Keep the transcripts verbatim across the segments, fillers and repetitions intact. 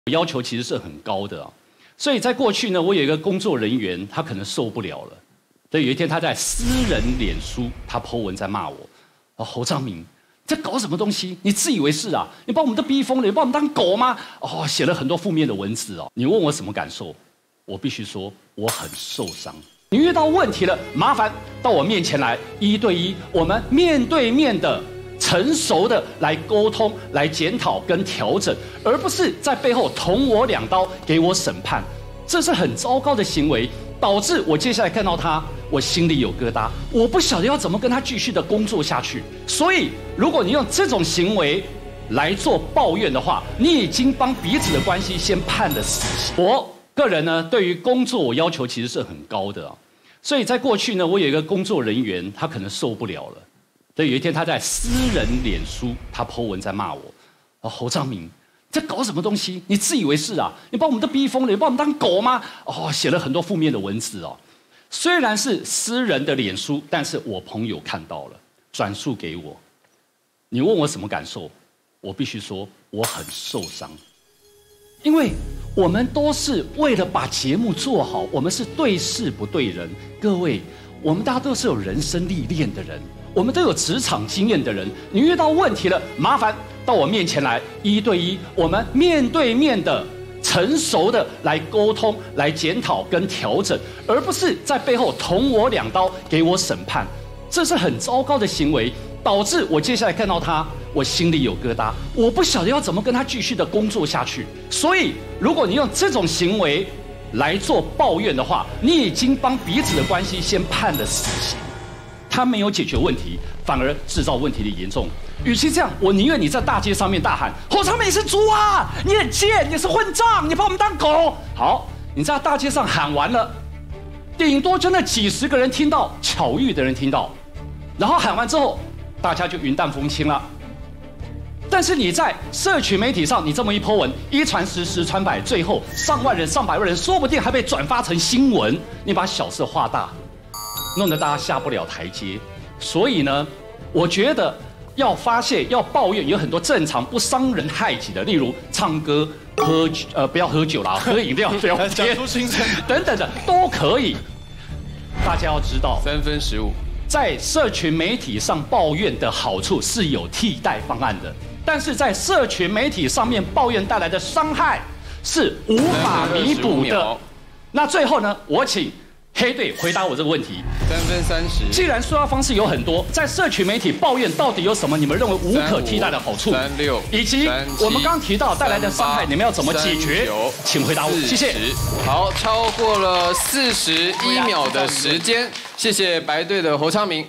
要求其实是很高的啊，所以在过去呢，我有一个工作人员，他可能受不了了。所以有一天他在私人脸书，他 po 文在骂我，哦，侯昌明，在搞什么东西？你自以为是啊？你把我们都逼疯了，你把我们当狗吗？哦，写了很多负面的文字哦。你问我什么感受？我必须说，我很受伤。你遇到问题了，麻烦到我面前来，一对一，我们面对面的。 成熟的来沟通、来检讨跟调整，而不是在背后捅我两刀、给我审判，这是很糟糕的行为，导致我接下来看到他，我心里有疙瘩，我不晓得要怎么跟他继续的工作下去。所以，如果你用这种行为来做抱怨的话，你已经帮彼此的关系先判了死刑。我个人呢，对于工作我要求其实是很高的啊，所以在过去呢，我有一个工作人员，他可能受不了了。 所以有一天他在私人脸书，他 po 文在骂我，哦，侯昌明，在搞什么东西？你自以为是啊？你把我们都逼疯了，你把我们当狗吗？哦，写了很多负面的文字哦。虽然是私人的脸书，但是我朋友看到了，转述给我。你问我什么感受？我必须说我很受伤，因为我们都是为了把节目做好，我们是对事不对人。各位，我们大家都是有人生历练的人。 我们都有职场经验的人，你遇到问题了，麻烦到我面前来，一对一，我们面对面的、成熟的来沟通、来检讨跟调整，而不是在背后捅我两刀、给我审判，这是很糟糕的行为，导致我接下来看到他，我心里有疙瘩，我不晓得要怎么跟他继续的工作下去。所以，如果你用这种行为来做抱怨的话，你已经帮彼此的关系先判了死刑。 他没有解决问题，反而制造问题的严重。与其这样，我宁愿你在大街上面大喊“侯昌明是猪啊，你很贱，你是混账，你把我们当狗”。好，你在大街上喊完了，顶多就那几十个人听到，巧遇的人听到，然后喊完之后，大家就云淡风轻了。但是你在社群媒体上，你这么一 po 文，一传十，十传百，最后上万人、上百万人，说不定还被转发成新闻。你把小事化大。 弄得大家下不了台阶，所以呢，我觉得要发泄、要抱怨，有很多正常不伤人害己的，例如唱歌、喝呃不要喝酒啦，喝饮料、聊天、 讲出心声等等的都可以。大家要知道， 三分十五， 在社群媒体上抱怨的好处是有替代方案的，但是在社群媒体上面抱怨带来的伤害是无法弥补的。那最后呢，我请。 黑队回答我这个问题。 三分三十。 既然抒发方式有很多，在社群媒体抱怨到底有什么你们认为无可替代的好处？ 三六。 以及我们刚刚提到带来的伤害，你们要怎么解决？请回答我，谢谢。 好，超过了四十一秒的时间，谢谢白队的侯昌明。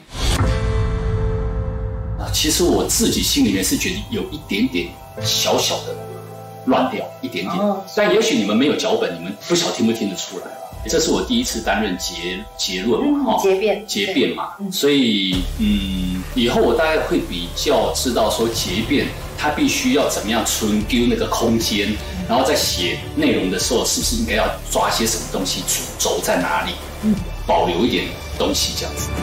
啊，其实我自己心里面是觉得有一点点小小的乱掉，一点点。但也许你们没有脚本，你们不晓得听不听得出来。 这是我第一次担任结结论嘛，哈、 嗯，结辩结辩嘛，所以嗯，以后我大概会比较知道说结辩它必须要怎么样存丢那个空间，然后在写内容的时候，是不是应该要抓些什么东西，主轴在哪里，嗯，保留一点东西这样子。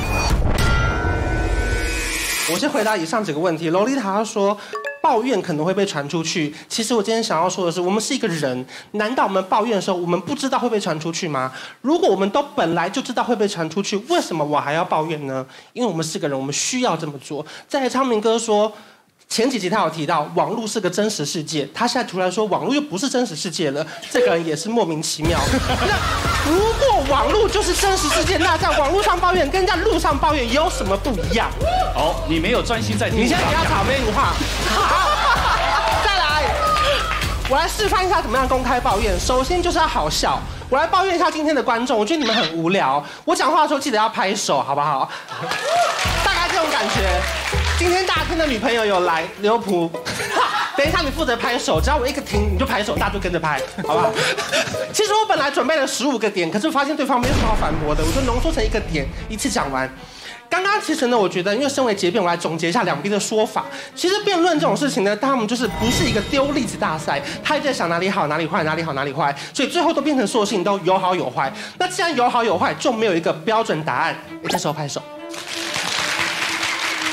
我先回答以上几个问题。洛丽塔说。 抱怨可能会被传出去。其实我今天想要说的是，我们是一个人，难道我们抱怨的时候，我们不知道会被传出去吗？如果我们都本来就知道会被传出去，为什么我还要抱怨呢？因为我们是个人，我们需要这么做。在昌明哥说。 前几集他有提到网络是个真实世界，他现在突然说网络又不是真实世界了，这个人也是莫名其妙。那如果网络就是真实世界，那在网络上抱怨跟在路上抱怨有什么不一样？ 好，你没有专心在听。 你现在不要吵边无话。好，再来，我来示范一下怎么样公开抱怨。首先就是要好笑，我来抱怨一下今天的观众，我觉得你们很无聊。我讲话的时候记得要拍手，好不好？大概这种感觉。 今天大天的女朋友有来刘普，等一下你负责拍手，只要我一个停你就拍手，大家就跟着拍，好不好？其实我本来准备了十五个点，可是我发现对方没有什么好反驳的，我就浓缩成一个点，一次讲完。刚刚其实呢，我觉得因为身为结辩，我来总结一下两边的说法。其实辩论这种事情呢，他们就是不是一个丢例子大赛，他一直在想哪里好哪里坏哪里好哪里坏，所以最后都变成所有事情都有好有坏。那既然有好有坏，就没有一个标准答案。这时候拍手。既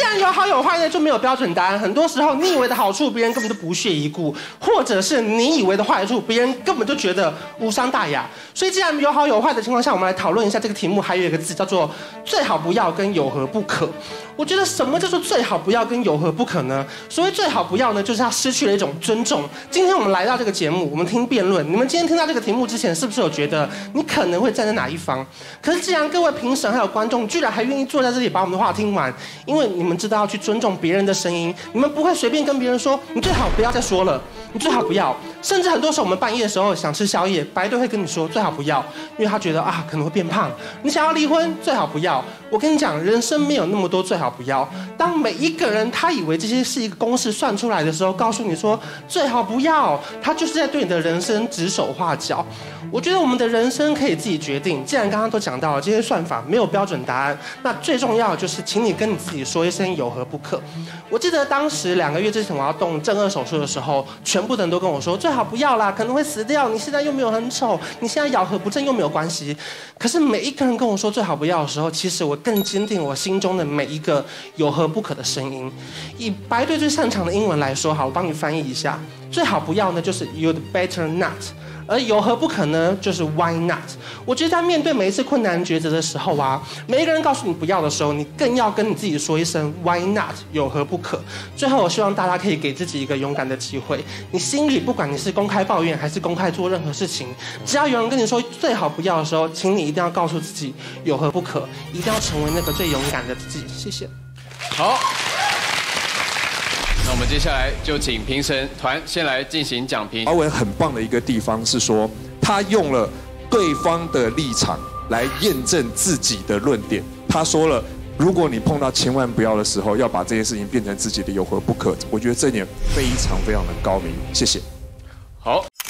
然有好有坏呢，就没有标准答案。很多时候，你以为的好处，别人根本就不屑一顾；或者是你以为的坏处，别人根本就觉得无伤大雅。所以，既然有好有坏的情况下，我们来讨论一下这个题目。还有一个字叫做“最好不要”跟“有何不可”。我觉得什么叫做最好不要跟有何不可呢？所谓最好不要呢，就是他失去了一种尊重。今天我们来到这个节目，我们听辩论，你们今天听到这个题目之前，是不是有觉得你可能会站在哪一方？可是既然各位评审还有观众居然还愿意坐在这里把我们的话听完，因为你们知道要去尊重别人的声音，你们不会随便跟别人说你最好不要再说了，你最好不要。甚至很多时候我们半夜的时候想吃宵夜，白队会跟你说最好不要，因为他觉得啊可能会变胖。你想要离婚，最好不要。我跟你讲，人生没有那么多最好不要。当每一个人他以为这些是一个公式算出来的时候，告诉你说最好不要，他就是在对你的人生指手画脚。我觉得我们的人生可以自己决定。既然刚刚都讲到了这些算法没有标准答案，那最重要的就是请你跟你自己说一声有何不可。我记得当时两个月之前我要动正颌手术的时候，全部的人都跟我说最好不要啦，可能会死掉，你现在又没有很丑，你现在咬合不正又没有关系。可是每一个人跟我说最好不要的时候，其实我更坚定我心中的每一个有何不可的声音。以白队最擅长的英文来说，好，我帮你翻译一下，最好不要呢就是 you'd better not， 而有何不可呢就是 why not。 我觉得在面对每一次困难抉择的时候啊，每一个人告诉你不要的时候，你更要跟你自己说一声 why not， 有何不可。最后我希望大家可以给自己一个勇敢的机会，你心里不管你是公开抱怨还是公开做任何事情，只要有人跟你说最好不要的时候，请你一定要告诉自己有何不可，一定要成为那个最勇敢的自己。谢谢。 好，那我们接下来就请评审团先来进行讲评。 阿文很棒的一个地方是说，他用了对方的立场来验证自己的论点。他说了，如果你碰到千万不要的时候，要把这件事情变成自己的有何不可。我觉得这点非常非常的高明，谢谢。 好。